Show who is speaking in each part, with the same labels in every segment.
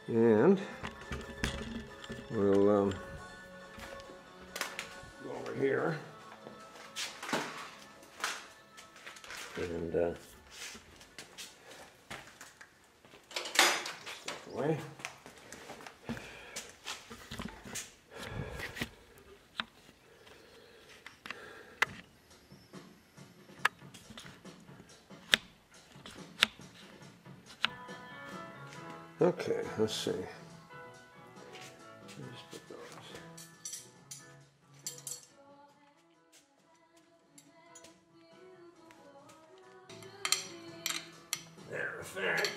Speaker 1: And we'll go over here and step away. Okay, let's see. Just put those. Matter of fact,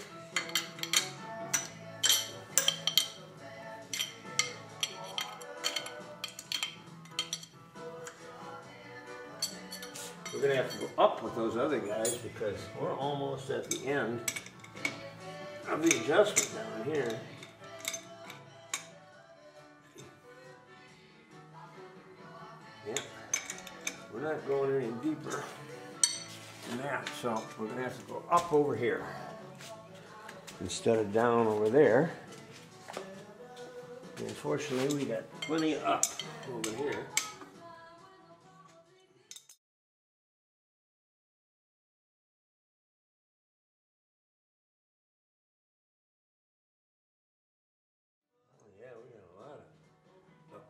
Speaker 1: we're going to have to go up with those other guys because we're almost at the end of the adjustment down here. Yep. We're not going any deeper than that, so we're going to have to go up over here instead of down over there. Unfortunately, we got plenty up over here. Yeah, we got a lot of up.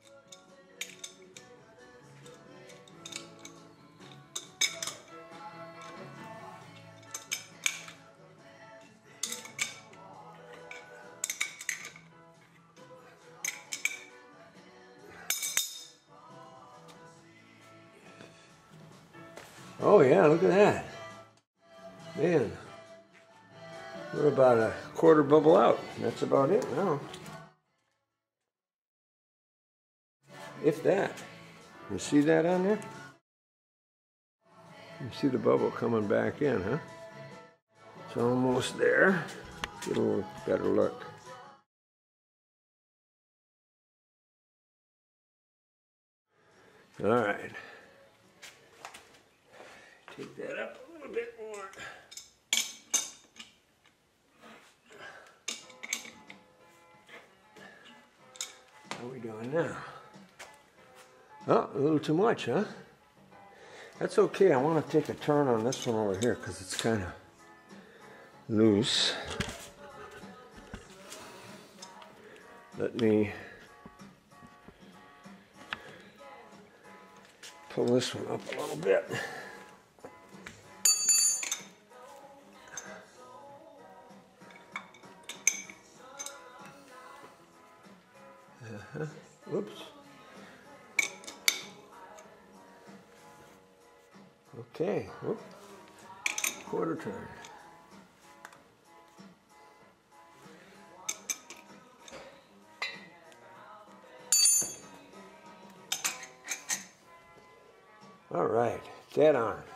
Speaker 1: Oh yeah, look at that. Man, we're about a quarter bubble out. That's about it now. If that. You see that on there? You see the bubble coming back in, huh? It's almost there. Get a little better look. All right. Take that up a little bit more. How are we doing now? Oh, a little too much, huh? That's okay. I want to take a turn on this one over here because it's kind of loose. Let me pull this one up a little bit. Whoops. Okay. Whoop. Quarter turn. All right. Dead on.